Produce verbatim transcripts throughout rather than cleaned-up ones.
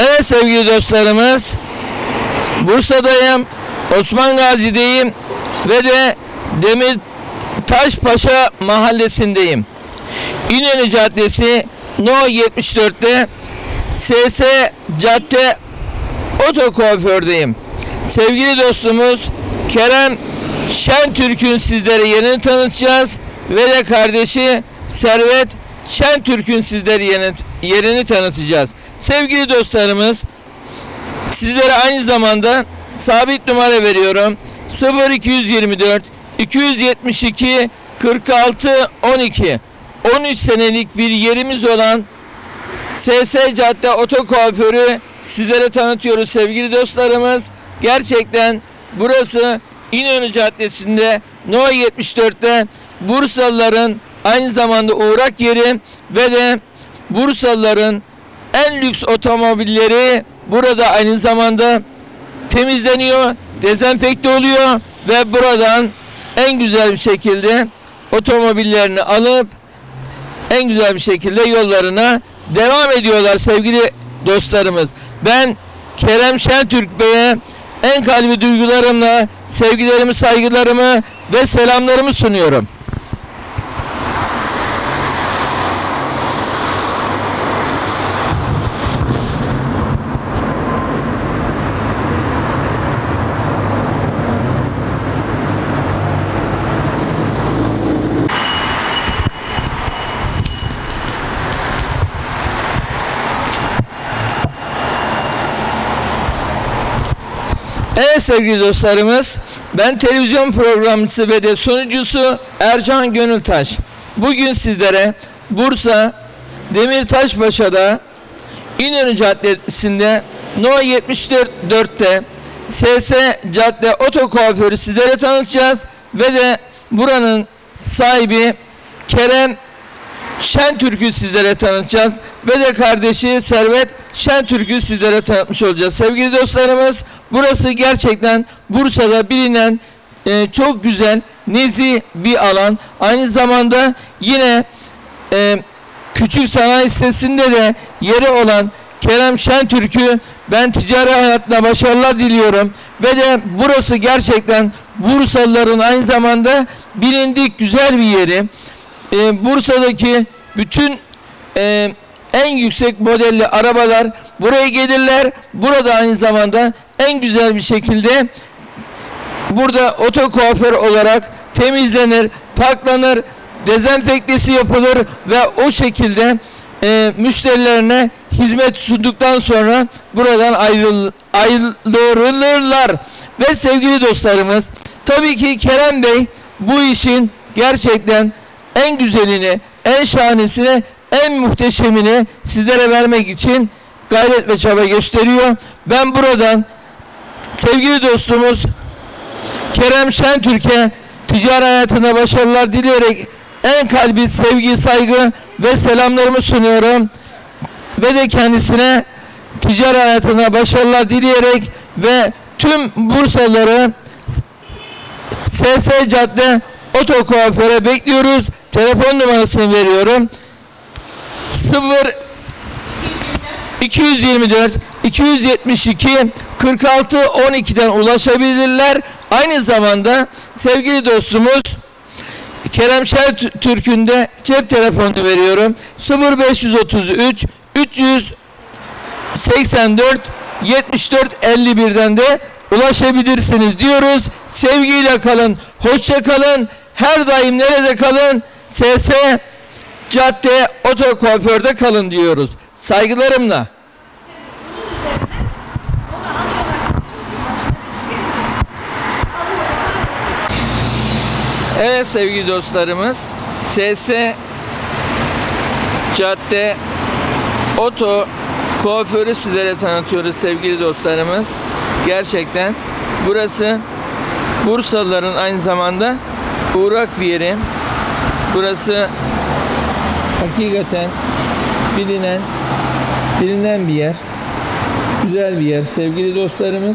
Evet sevgili dostlarımız, Bursa'dayım, Osman Gazi'deyim ve de Demirtaşpaşa mahallesindeyim. İnönü Caddesi No yetmiş dört'te S S Cadde Otokuaför'deyim. Sevgili dostumuz Kerem Şentürk'ün sizlere yerini tanıtacağız ve de kardeşi Servet Şentürk'ün sizlere yerini, yerini tanıtacağız. Sevgili dostlarımız, sizlere aynı zamanda sabit numara veriyorum. sıfır iki yirmi dört iki yetmiş iki kırk altı on iki on üç senelik bir yerimiz olan S S Cadde Otokuaförü sizlere tanıtıyoruz sevgili dostlarımız. Gerçekten burası İnönü Caddesi'nde No yetmiş dört'te Bursalıların aynı zamanda uğrak yeri ve de Bursalıların en lüks otomobilleri burada aynı zamanda temizleniyor, dezenfekte oluyor ve buradan en güzel bir şekilde otomobillerini alıp en güzel bir şekilde yollarına devam ediyorlar sevgili dostlarımız. Ben Kerem Şentürk Bey'e en kalbi duygularımla sevgilerimi, saygılarımı ve selamlarımı sunuyorum. Evet sevgili dostlarımız, ben televizyon programcısı ve de sunucusu Ercan Gönültaş. Bugün sizlere Bursa Demirtaşpaşa'da İnönü Caddesi'nde No yetmiş dört'te S S Cadde Otokuaförü sizlere tanıtacağız ve de buranın sahibi Kerem Şentürk'ü sizlere tanıtacağız ve de kardeşi Servet Şentürk'ü sizlere tanıtmış olacağız. Sevgili dostlarımız, burası gerçekten Bursa'da bilinen e, çok güzel, nezih bir alan. Aynı zamanda yine e, küçük sanayi sitesinde de yeri olan Kerem Şentürk'ü ben ticari hayatına başarılar diliyorum. Ve de burası gerçekten Bursalıların aynı zamanda bilindik güzel bir yeri. Ee, Bursa'daki bütün e, en yüksek modelli arabalar buraya gelirler. Burada aynı zamanda en güzel bir şekilde burada otokuaför olarak temizlenir, paklanır, dezenfektesi yapılır ve o şekilde e, müşterilerine hizmet sunduktan sonra buradan ayrıl ayrılırlar. Ve sevgili dostlarımız, tabii ki Kerem Bey bu işin gerçekten en güzelini, en şahanesini, en muhteşemini sizlere vermek için gayret ve çaba gösteriyor. Ben buradan sevgili dostumuz Kerem Şentürk'e ticari hayatına başarılar dileyerek en kalbi sevgi, saygı ve selamlarımı sunuyorum. Ve de kendisine ticari hayatına başarılar dileyerek ve tüm Bursalıları S S Cadde Otokuaför'e bekliyoruz. Telefon numarasını veriyorum. sıfır iki yirmi dört iki yetmiş iki kırk altı on iki'den ulaşabilirler. Aynı zamanda sevgili dostumuz Kerem Şentürk'ün de cep telefonunu veriyorum. sıfır beş otuz üç üç seksen dört yetmiş dört elli bir'den de ulaşabilirsiniz diyoruz. Sevgiyle kalın, hoşça kalın. Her daim nerede kalın? S S Cadde Otokuaför'de kalın diyoruz. Saygılarımla. Evet sevgili dostlarımız, S S Cadde Otokuaför'ü sizlere tanıtıyoruz sevgili dostlarımız. Gerçekten burası Bursalıların aynı zamanda uğrak bir yeri. Burası hakikaten bilinen bilinen bir yer. Güzel bir yer sevgili dostlarımız.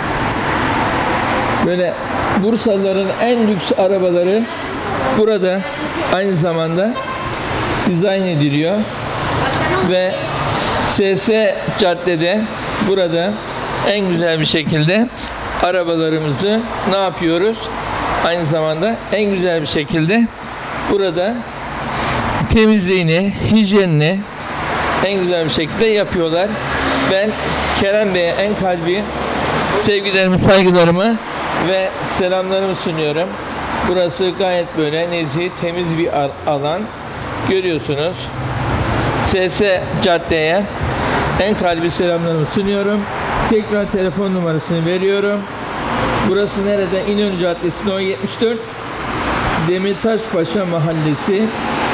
Böyle Bursalıların en lüks arabaları burada aynı zamanda dizayn ediliyor ve S S Cadde'de burada en güzel bir şekilde arabalarımızı ne yapıyoruz? Aynı zamanda en güzel bir şekilde burada temizliğini, hijyenini en güzel bir şekilde yapıyorlar. Ben Kerem Bey'e en kalbi sevgilerimi, saygılarımı ve selamlarımı sunuyorum. Burası gayet böyle nezih, temiz bir alan. Görüyorsunuz. S S Cadde'ye en kalbi selamlarımı sunuyorum. Tekrar telefon numarasını veriyorum. Burası nerede? İnönü Caddesi No yetmiş dört, Demirtaşpaşa Mahallesi.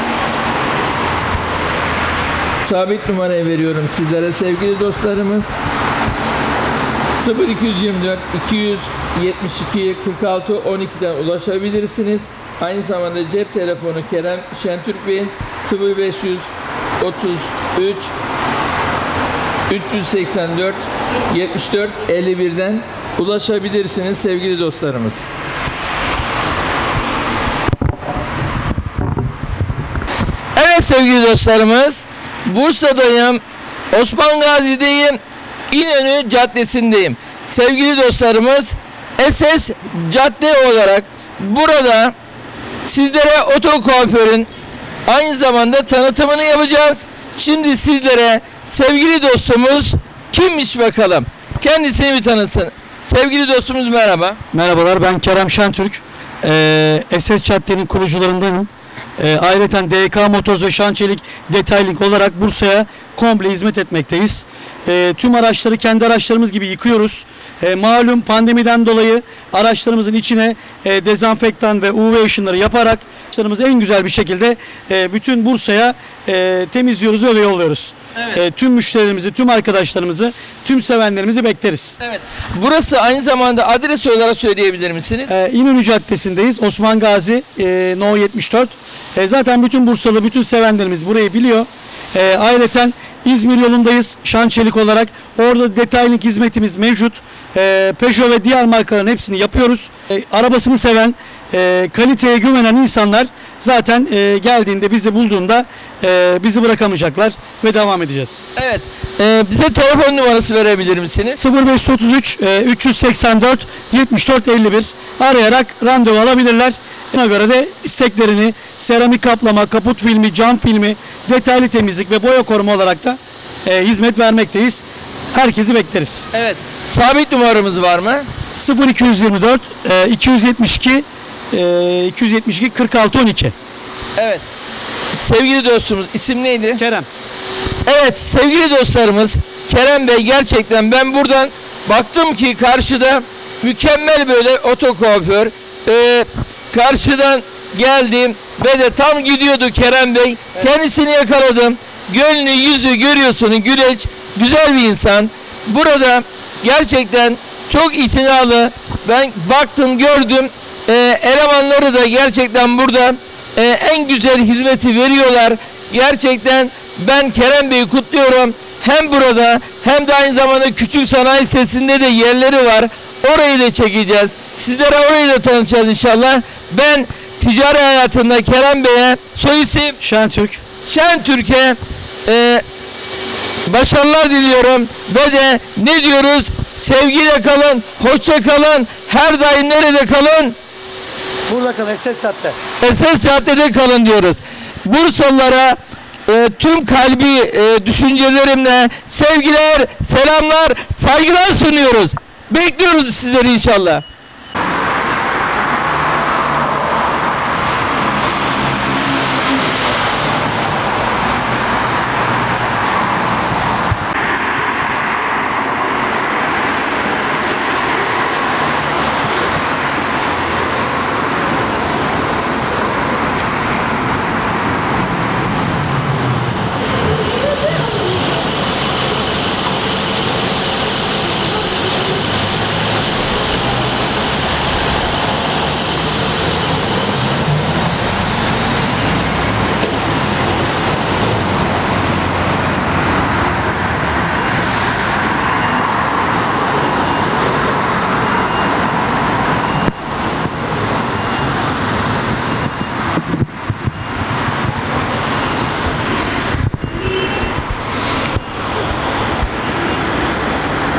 Sabit numarayı veriyorum sizlere sevgili dostlarımız. sıfır iki yüz yirmi dört iki yüz yetmiş iki kırk altı on iki'den ulaşabilirsiniz. Aynı zamanda cep telefonu Kerem Şentürk Bey'in sıfır beş otuz üç üç yüz seksen dört yetmiş dört elli bir'den ulaşabilirsiniz sevgili dostlarımız. Evet sevgili dostlarımız, Bursa'dayım, Osman Gazi'deyim, İnönü Caddesi'ndeyim. Sevgili dostlarımız, S S Cadde olarak burada sizlere oto kuaförün aynı zamanda tanıtımını yapacağız. Şimdi sizlere sevgili dostumuz kimmiş bakalım? Kendisini bir tanısın. Sevgili dostumuz merhaba. Merhabalar, ben Kerem Şentürk. Ee, S S Cadde'nin kurucularındanım. Ee, ayrıca D K Motorz ve Şançelik Detayling olarak Bursa'ya komple hizmet etmekteyiz. Ee, tüm araçları kendi araçlarımız gibi yıkıyoruz. Ee, malum pandemiden dolayı araçlarımızın içine e, dezenfektan ve U V ışınları yaparak araçlarımızı en güzel bir şekilde e, bütün Bursa'ya e, temizliyoruz ve yolluyoruz. Evet. E, tüm müşterilerimizi, tüm arkadaşlarımızı, tüm sevenlerimizi bekleriz. Evet. Burası aynı zamanda adres olarak söyleyebilir misiniz? E, İnönü Caddesi'ndeyiz. Osman Gazi e, No yetmiş dört. E, zaten bütün Bursalı, bütün sevenlerimiz burayı biliyor. E, ayrıca İzmir yolundayız Şançelik olarak. Orada detaylık hizmetimiz mevcut. E, Peugeot ve diğer markaların hepsini yapıyoruz. E, arabasını seven, e, kaliteye güvenen insanlar zaten e, geldiğinde, bizi bulduğunda e, bizi bırakamayacaklar ve devam edeceğiz. Evet. Ee, bize telefon numarası verebilir misiniz? sıfır beş otuz üç e, üç yüz seksen dört yetmiş dört elli bir arayarak randevu alabilirler. Buna göre de isteklerini seramik kaplama, kaput filmi, cam filmi, detaylı temizlik ve boya koruma olarak da e, hizmet vermekteyiz. Herkesi bekleriz. Evet. Sabit numaramız var mı? sıfır iki yüz yirmi dört e, iki yüz yetmiş iki e, iki yüz yetmiş iki kırk altı on iki. Evet. Sevgili dostumuz isim neydi? Kerem. Evet sevgili dostlarımız, Kerem Bey gerçekten ben buradan baktım ki karşıda mükemmel böyle oto kuaför. Ee, karşıdan geldim ve de tam gidiyordu Kerem Bey. Evet. Kendisini yakaladım. Gönlü yüzü görüyorsunuz, güleç, güzel bir insan. Burada gerçekten çok itinalı. Ben baktım gördüm. Ee, elemanları da gerçekten burada e, en güzel hizmeti veriyorlar. Gerçekten ben Kerem Bey'i kutluyorum. Hem burada hem de aynı zamanda küçük sanayi sitesinde de yerleri var. Orayı da çekeceğiz. Sizlere orayı da tanıtacağız inşallah. Ben ticari hayatında Kerem Bey'e, soy isim Şentürk. Şentürk'e e, başarılar diliyorum. Ve de ne diyoruz? Sevgiyle kalın, hoşça kalın. Her daim nerede kalın? Burada kalın, S S Cadde. S S Cadde'de kalın diyoruz. Bursalılara e, tüm kalbi e, düşüncelerimle sevgiler, selamlar, saygılar sunuyoruz. Bekliyoruz sizleri inşallah.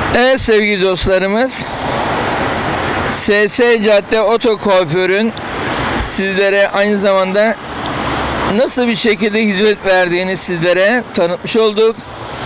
Evet sevgili dostlarımız, S S Cadde Oto Kuaför'ün sizlere aynı zamanda nasıl bir şekilde hizmet verdiğini sizlere tanıtmış olduk.